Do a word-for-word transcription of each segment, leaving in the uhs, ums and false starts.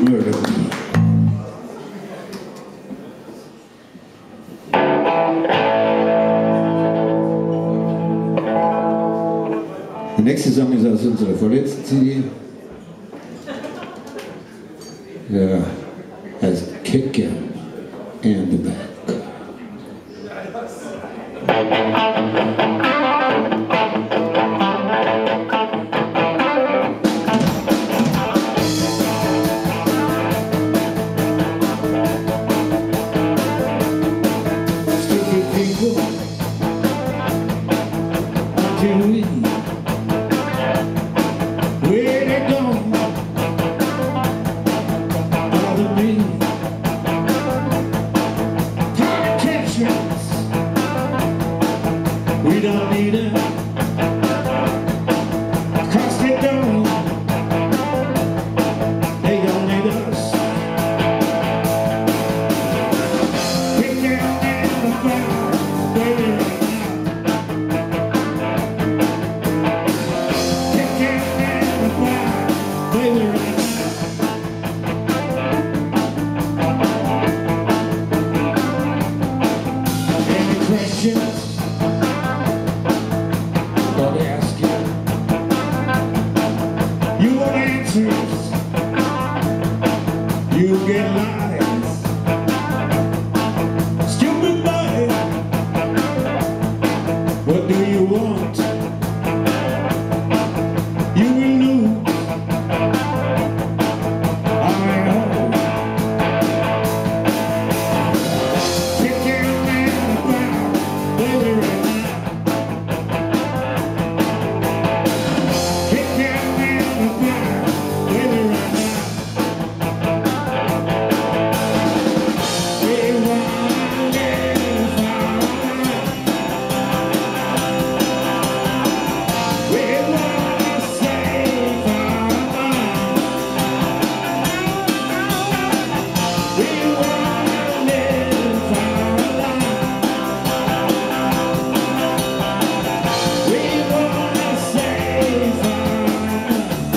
Murder Me. Der nächste Song ist aus unserer vorletzten C D. Der heißt Kick and the Back. Stupid people to leave. Where they don't bother me. Politicians, we don't need them, 'cause they don't, they don't need us. Pick them and the ground, baby, right now. Pick them and the ground, baby, right now. Any questions? Don't ask you. You want answers, you get lies. Stupid boy, what do you want? You will lose. I know. Pick your man about, baby, right now. Pick your man about, baby, right now. We wanna live our life. We wanna save our mind. We wanna live our life. We wanna save our mind.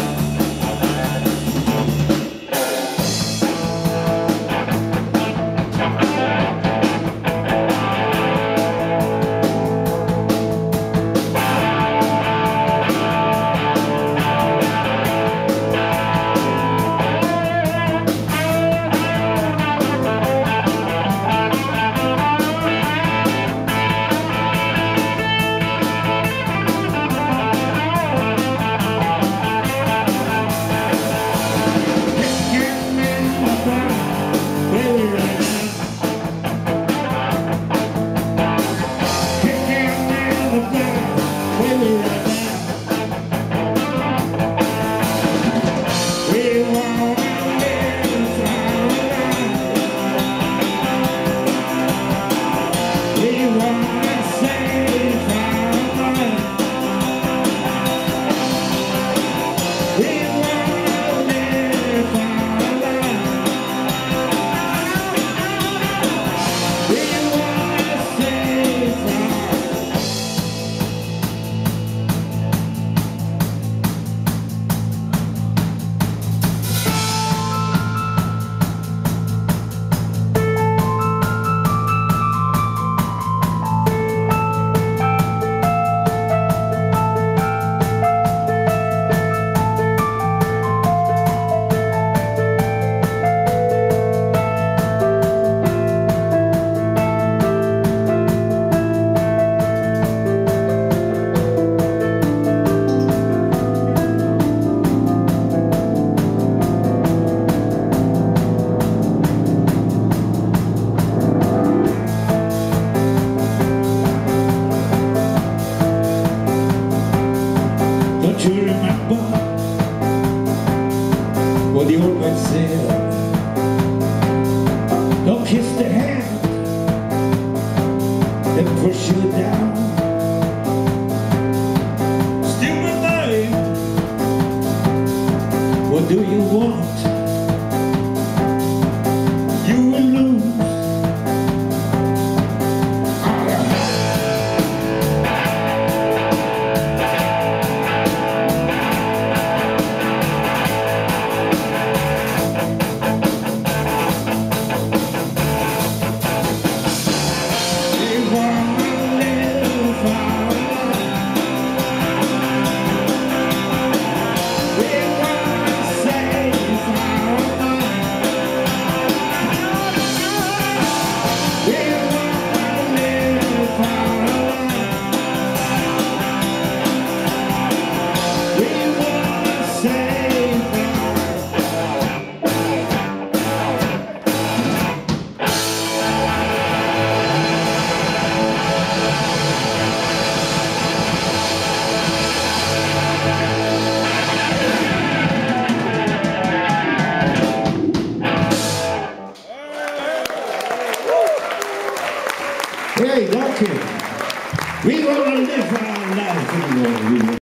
Get me about, baby, right now. Get me about, baby, right now. We wanna live our life. We wanna save our mind. We wanna live our life. We wanna save our Don't you remember what the old man said? Don't kiss the hand that push you down. Stupid boy, what do you want?